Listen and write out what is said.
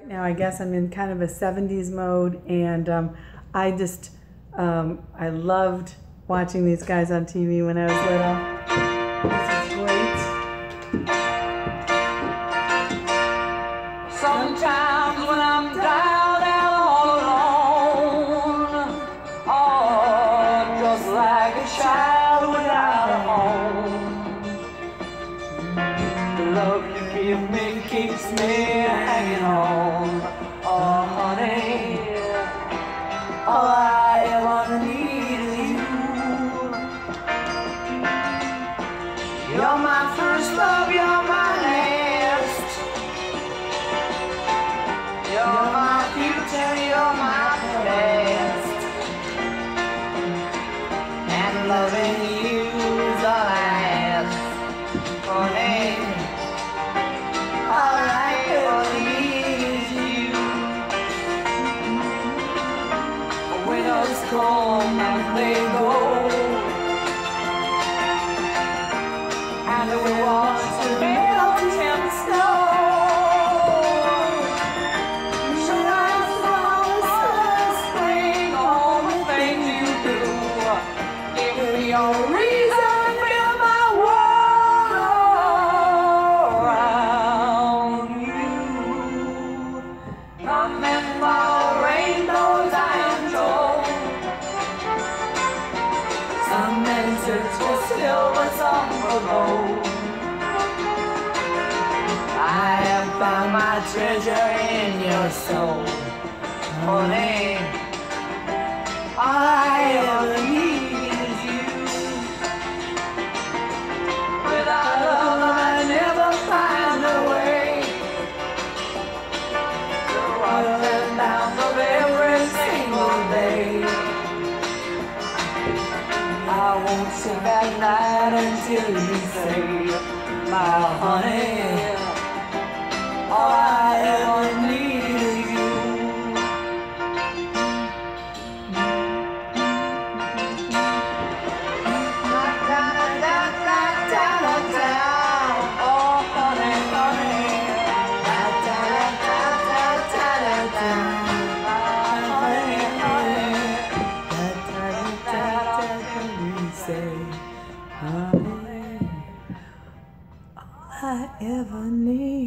Now I guess I'm in kind of a 70s mode, and I just, I loved watching these guys on TV when I was little. This is great. Sometimes when I'm down and all alone, oh, just like a child without a home, the love you give me keeps me hanging on. Oh, honey, all I ever need is you. You're my first love, you're my last. You're my future, you're my past. And loving you is all I ask. Honey, all I ever need is you. Winners come and they go, and we watch the melting snow. Should I follow spring, all the things you do? Give me your reason, fill my world around you. Come and follow rainbows, I am told. Some men search for silver, some for gold. I have found my treasure in your soul. Honey, all I ever need is you. Without love, I never find a way to up and down of every single day. I won't sleep at night until you say, my honey, all I ever need is you. Oh, honey, honey. Say, honey, all I ever need.